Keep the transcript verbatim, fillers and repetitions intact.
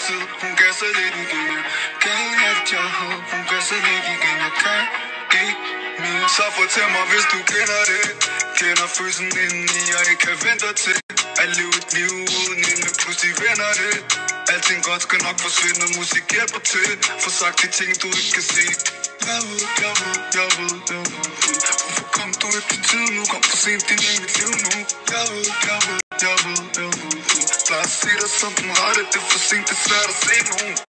tid, hun gasser lidt igen. Kan ikke have et job, hun gasser lidt igen. Jeg kan ikke mere. Så fortæl mig, hvis du kender det. Kender følelsen indeni, jeg ikke kan vente til. At leve et liv uden inden pludselig vender det. Alting godt skal nok forsvinde, og musik hjælper til. For sagt de ting, du ikke kan sige. Jeg ved, jeg ved, jeg ved, jeg ved. Hvorfor kom du ikke til tiden nu? Kom for sent ind i mit liv nu. Jeg ved, jeg ved, jeg ved, jeg ved. Plejer at se dig som den rette, det er for sent, det er svært at se nu.